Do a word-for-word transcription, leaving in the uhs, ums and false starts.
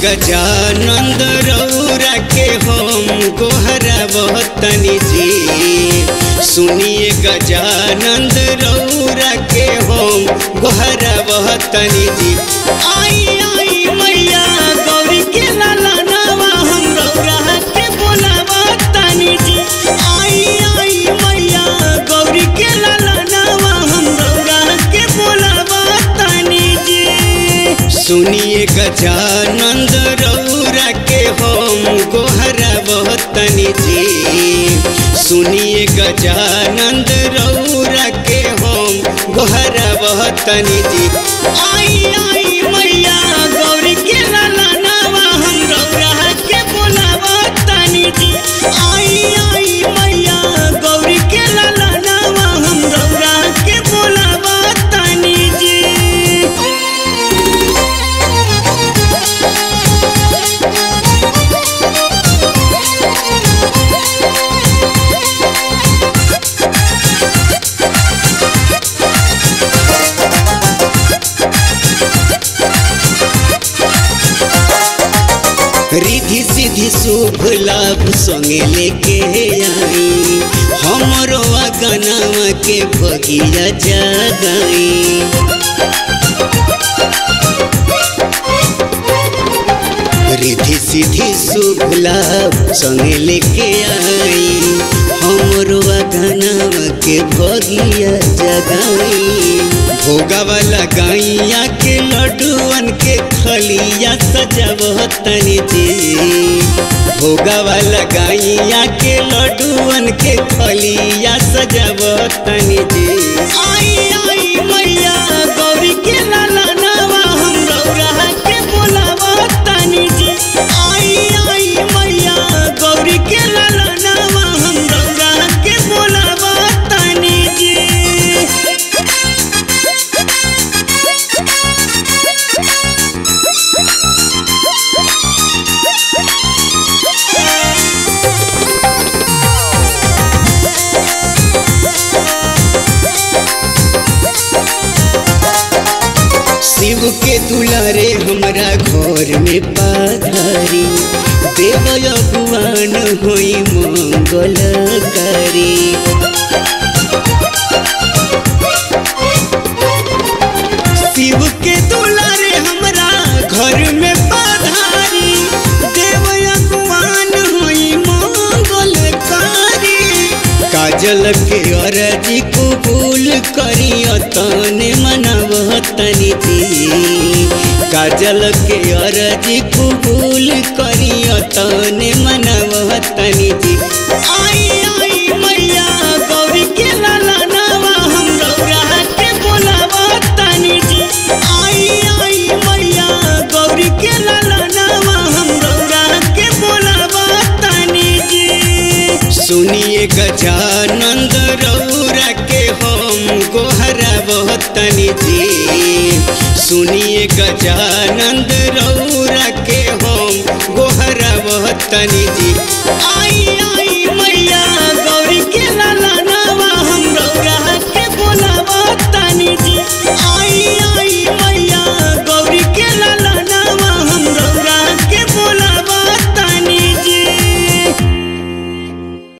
गजानंद रौरा के हम गोहरावह तनी जी। सुनिए गजानंद रौरा के हम गोहरावह तनी जी। आई आई मैया गौरी के लाला नावा हम रौरा के बोलावा तनी जी। आई आई मैया गौरी के लाला नावा हम रौरा के बोलावा तनी जी। सुनिए गजानंद रौरा के हम गोहरावह तनी जी। सुनिए गजानंद रौरा के हम गोहरावह तनी जी। आई आई मैया गौरी के लाला नावा हम रौरा के बोलावा तनी जी। आई आई मैया गौरी के लाला नावा हम रौरा के बोलावा तनी जी। रिधि सिद्धि शुभ लाभ संगे लेके आई। हमरो अगनावा के बगिया जगाई। रिधि सिद्धि शुभ लाभ संगे लेके आई। हमरो अगनावा के बगिया जगाई। भोगावा लगाइया के लड्डुअन के खलिया सजावह तनी जी। भोगावा लगाइया के लड्डुअन के खलिया सजावह तनी जी। आई आई मैया गौरी के लाला नावा हम रौरा के बोलावा तनी जी। आई आई मैया गौरी के लाला नावा हम रौरा के बोलावा तनी जी। शिव के दुलारे हमारा घर में पाधारी। देव अगुआन होई मंगलकारी। शिव के दुलारे हमारा घर में पाधारी। देव अगुआन होई मंगलकारी। काजल के अरजी कबूल करी तने मनवह तनी जी। काजल के अरजी कबूल करी तने मनवह तनी जी। आई आई मैया गौरी के लाला नावा हम रौरा के बोलावा तनी जी। आई आई मैया गौरी के लाला नावा हम रौरा के बोलावा तनी जी। सुनिए गजानंद रौरा के हम गोहरावह तनी जी। सुनिए गजानंद